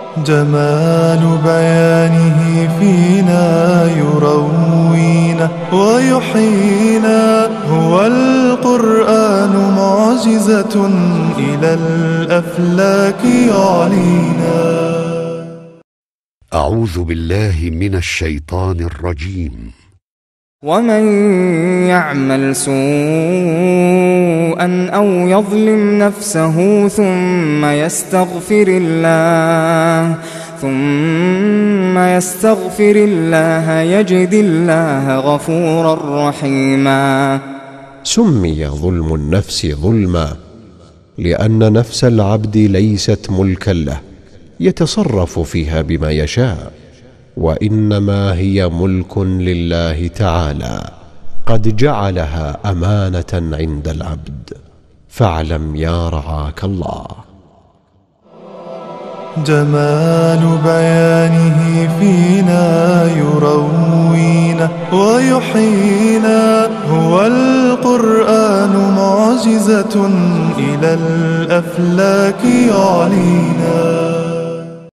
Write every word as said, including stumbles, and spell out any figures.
جمال بيانه فينا يروينا ويحيينا، هو القرآن معجزة إلى الأفلاك يعلينا. أعوذ بالله من الشيطان الرجيم. ومن يعمل سوءا أو يظلم نفسه ثم يستغفر الله ثم يستغفر الله يجد الله غفورا رحيما. سمي ظلم النفس ظلما لأن نفس العبد ليست ملكا له يتصرف فيها بما يشاء، وإنما هي ملك لله تعالى قد جعلها أمانة عند العبد، فاعلم يا رعاك الله. جمال بيانه فينا يروينا ويحيينا، هو القرآن معجزة إلى الأفلاك يعلينا.